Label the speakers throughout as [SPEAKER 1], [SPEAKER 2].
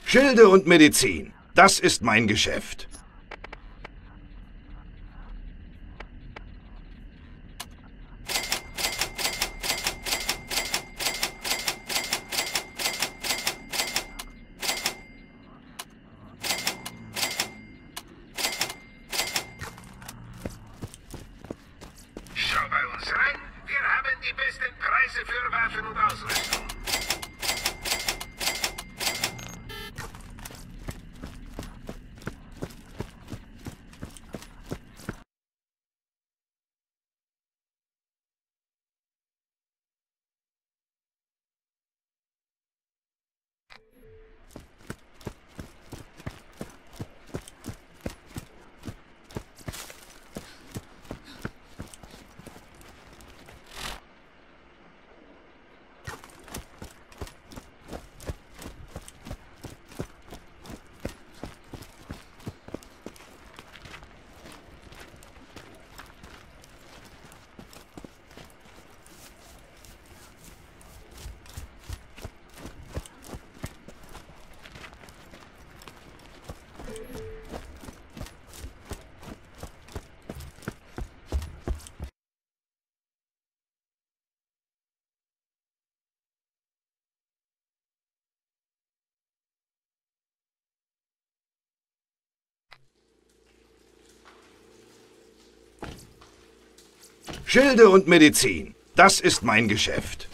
[SPEAKER 1] Schilde und Medizin, das ist mein Geschäft.
[SPEAKER 2] Schau bei uns rein, wir haben die besten Preise für Waffen und Ausrüstung.
[SPEAKER 1] Schilde und Medizin, das ist mein Geschäft.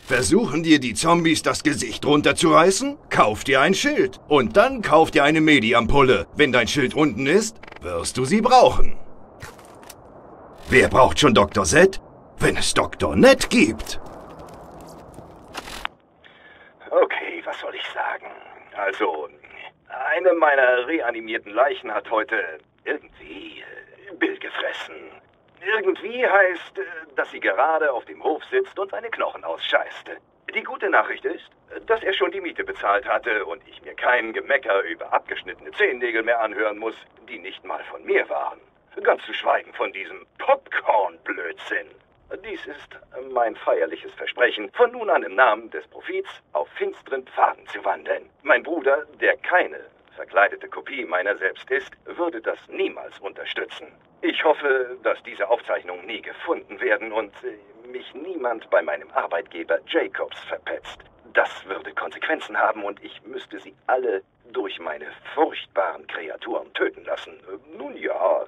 [SPEAKER 1] Versuchen dir die Zombies das Gesicht runterzureißen? Kauf dir ein Schild. Und dann kauf dir eine Medi-Ampulle. Wenn dein Schild unten ist, wirst du sie brauchen. Wer braucht schon Dr. Z, wenn es Dr. Ned gibt?
[SPEAKER 3] Okay, was soll ich sagen? Also, eine meiner reanimierten Leichen hat heute irgendwie Bill gefressen. Irgendwie heißt, dass sie gerade auf dem Hof sitzt und seine Knochen ausscheißte. Die gute Nachricht ist, dass er schon die Miete bezahlt hatte und ich mir kein Gemecker über abgeschnittene Zehennägel mehr anhören muss, die nicht mal von mir waren. Ganz zu schweigen von diesem Popcorn-Blödsinn. Dies ist mein feierliches Versprechen, von nun an im Namen des Profits auf finsteren Pfaden zu wandeln. Mein Bruder, der keine verkleidete Kopie meiner selbst ist, würde das niemals unterstützen. Ich hoffe, dass diese Aufzeichnungen nie gefunden werden und mich niemand bei meinem Arbeitgeber Jacobs verpetzt. Das würde Konsequenzen haben und ich müsste sie alle durch meine furchtbaren Kreaturen töten lassen. Nun ja.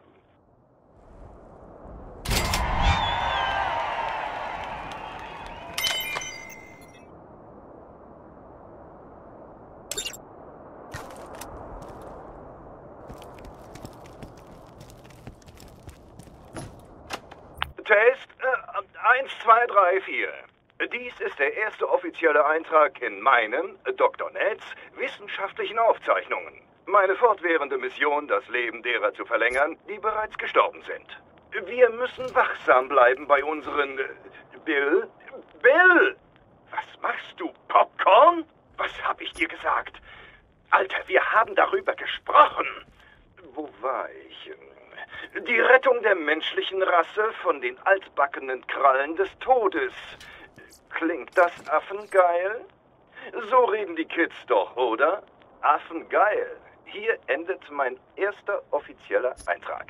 [SPEAKER 3] Test 1, 2, 3, 4. Dies ist der erste offizielle Eintrag in meinen, Dr. Neds, wissenschaftlichen Aufzeichnungen. Meine fortwährende Mission, das Leben derer zu verlängern, die bereits gestorben sind. Wir müssen wachsam bleiben bei unseren... Bill? Bill! Was machst du, Popcorn? Was hab ich dir gesagt? Alter, wir haben darüber gesprochen. Wo war ich? Die Rettung der menschlichen Rasse von den altbackenen Krallen des Todes. Klingt das affengeil? So reden die Kids doch, oder? Affengeil. Hier endet mein erster offizieller Eintrag.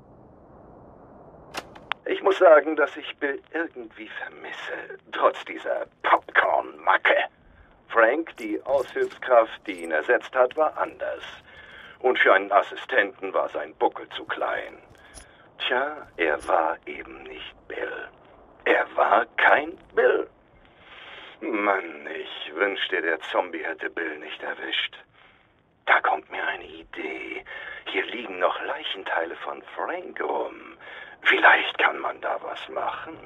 [SPEAKER 3] Ich muss sagen, dass ich Bill irgendwie vermisse, trotz dieser Popcorn-Macke. Frank, die Aushilfskraft, die ihn ersetzt hat, war anders. Und für einen Assistenten war sein Buckel zu klein. Tja, er war eben nicht Bill. Er war kein Bill. Mann, ich wünschte, der Zombie hätte Bill nicht erwischt. Da kommt mir eine Idee. Hier liegen noch Leichenteile von Frank rum. Vielleicht kann man da was machen.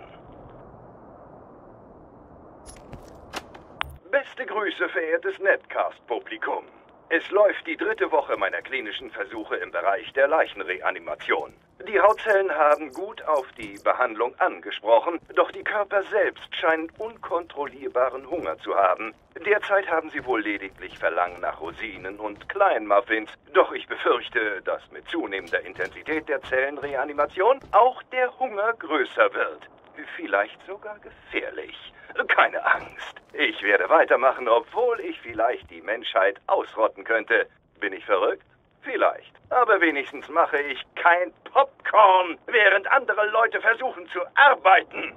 [SPEAKER 3] Beste Grüße, verehrtes Netcast-Publikum. Es läuft die 3. Woche meiner klinischen Versuche im Bereich der Leichenreanimation. Die Hautzellen haben gut auf die Behandlung angesprochen, doch die Körper selbst scheinen unkontrollierbaren Hunger zu haben. Derzeit haben sie wohl lediglich Verlangen nach Rosinen und Kleinmuffins, doch ich befürchte, dass mit zunehmender Intensität der Zellenreanimation auch der Hunger größer wird. Vielleicht sogar gefährlich. Keine Angst. Ich werde weitermachen, obwohl ich vielleicht die Menschheit ausrotten könnte. Bin ich verrückt? Vielleicht. Aber wenigstens mache ich kein Popcorn, während andere Leute versuchen zu arbeiten.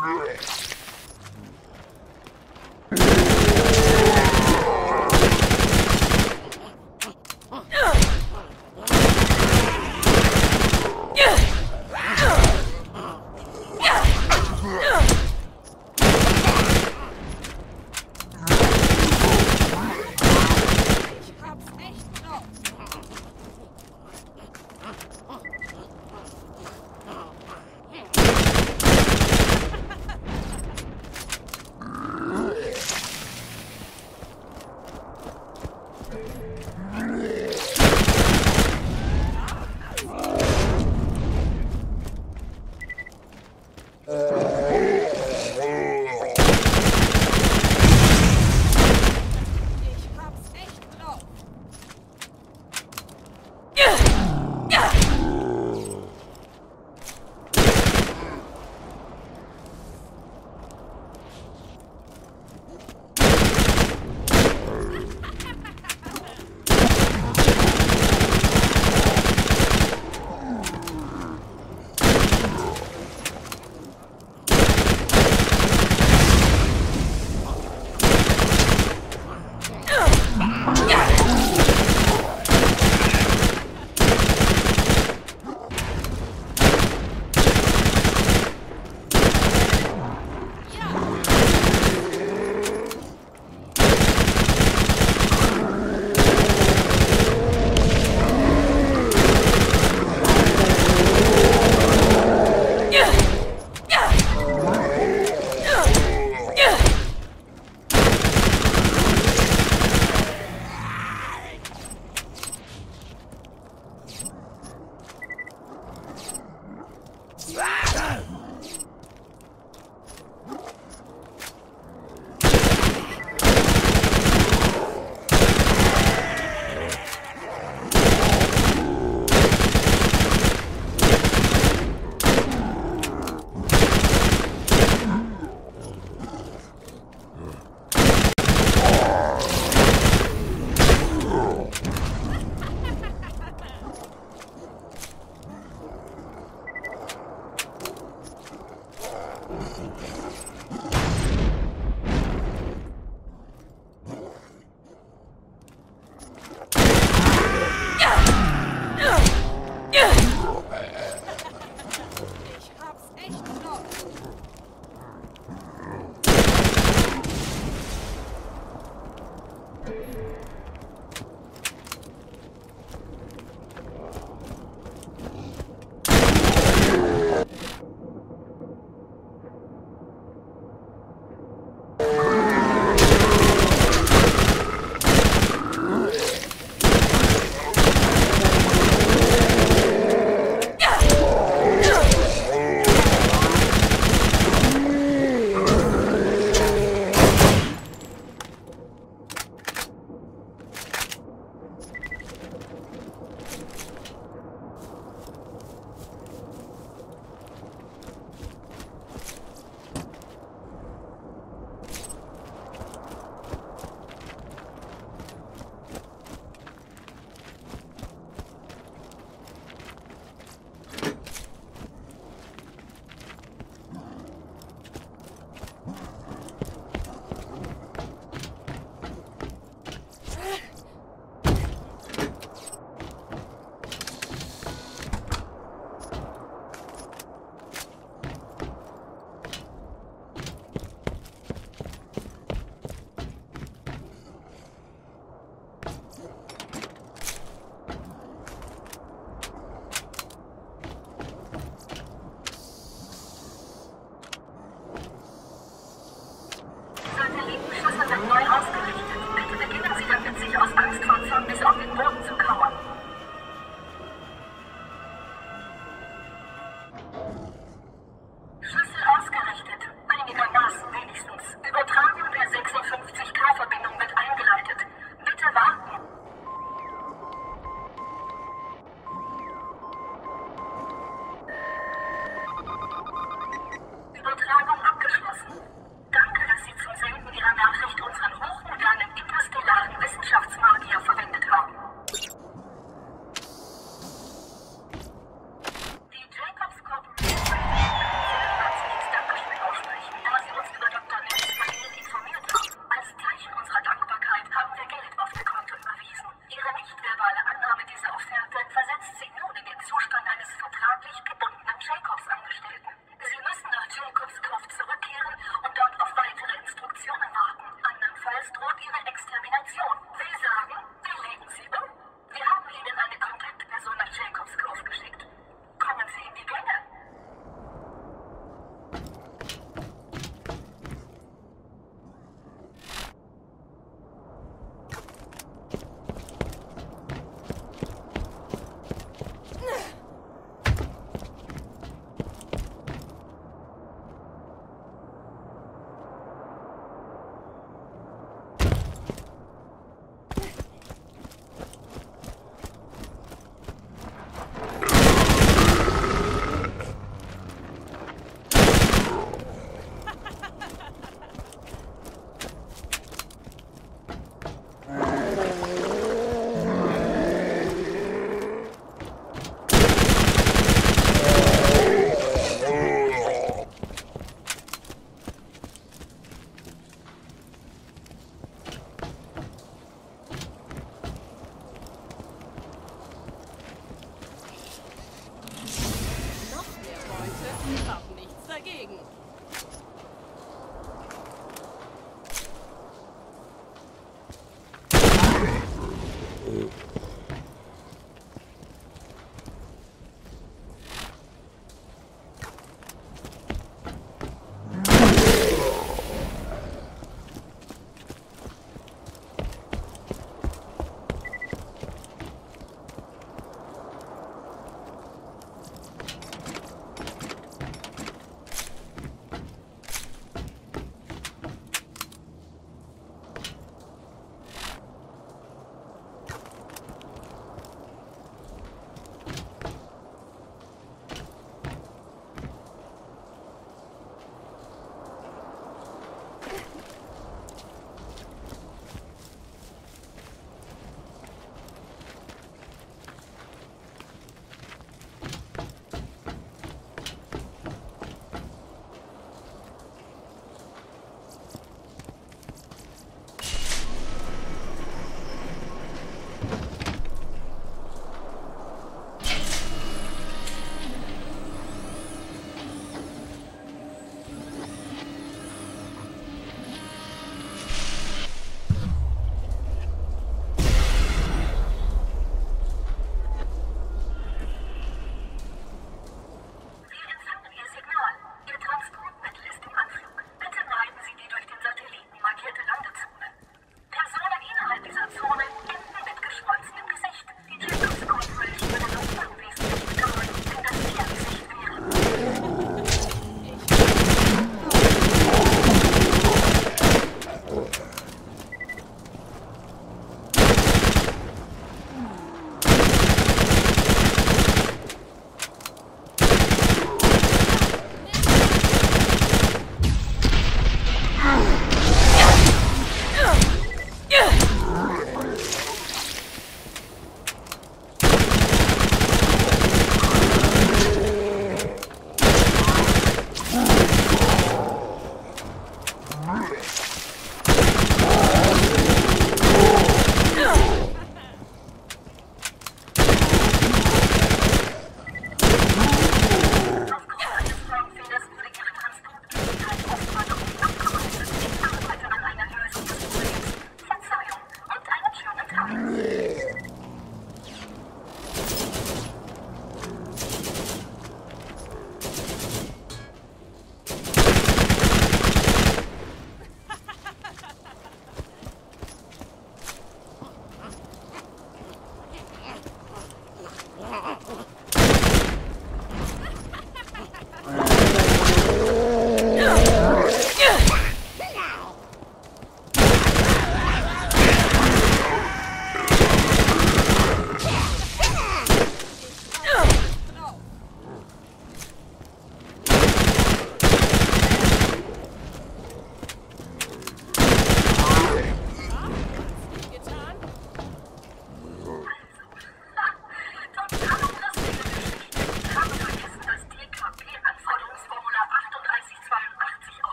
[SPEAKER 4] Nachricht unseren hochmodernen interstellaren Wissenschaftsmagier verwendet haben. Hab nichts dagegen.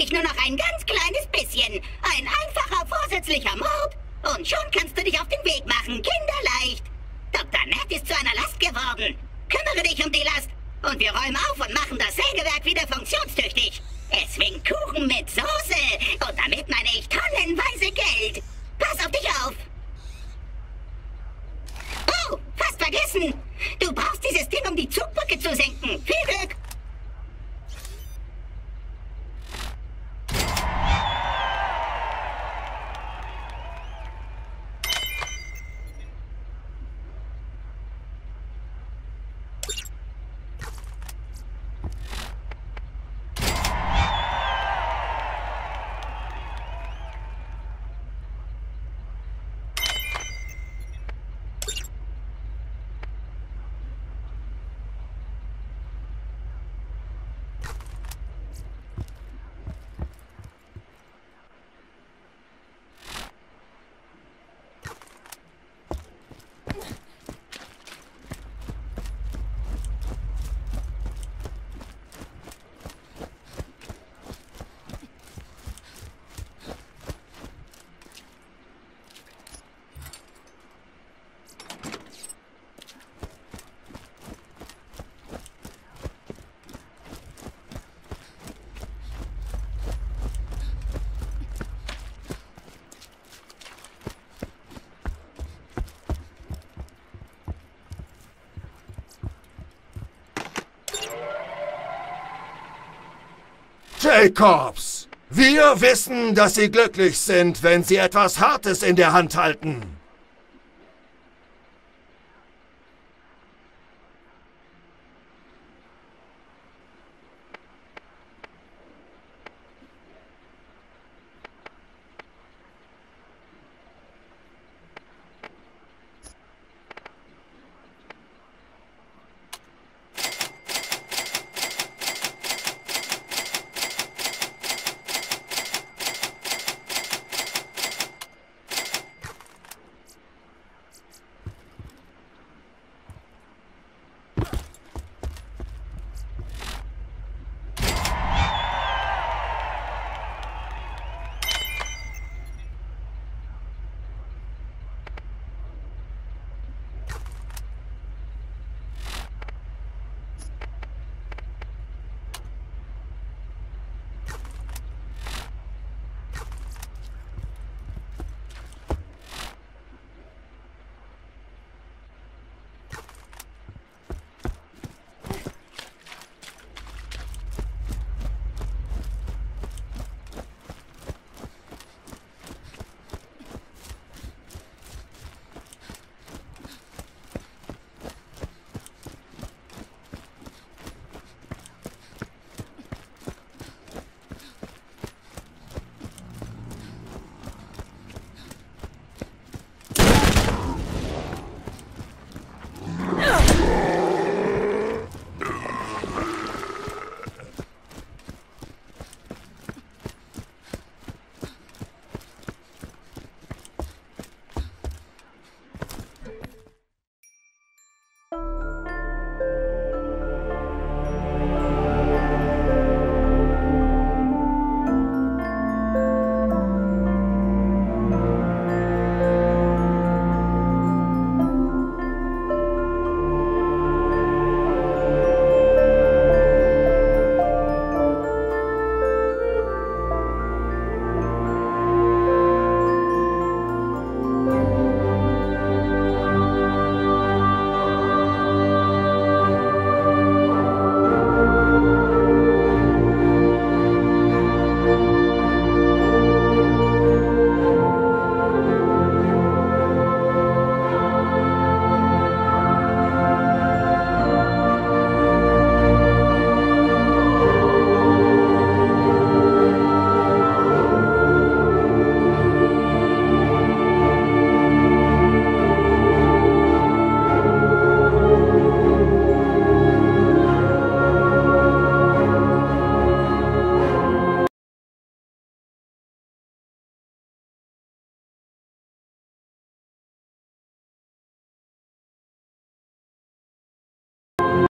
[SPEAKER 4] dich nur noch ein ganz kleines bisschen. Ein einfacher vorsätzlicher Mord und schon kannst du dich auf den Weg machen, kinderleicht. Dr. Ned ist zu einer Last geworden. Kümmere dich um die Last und wir räumen auf und machen das Sägewerk wieder funktionstüchtig. Es winkt Kuchen mit Soße und damit meine ich tonnenweise Geld. Pass auf dich auf. Oh, fast vergessen. Du brauchst dieses Ding, um die Zugbrücke zu senken. Viel Glück.
[SPEAKER 5] Jacobs! Wir wissen, dass Sie glücklich sind, wenn Sie etwas Hartes in der Hand halten.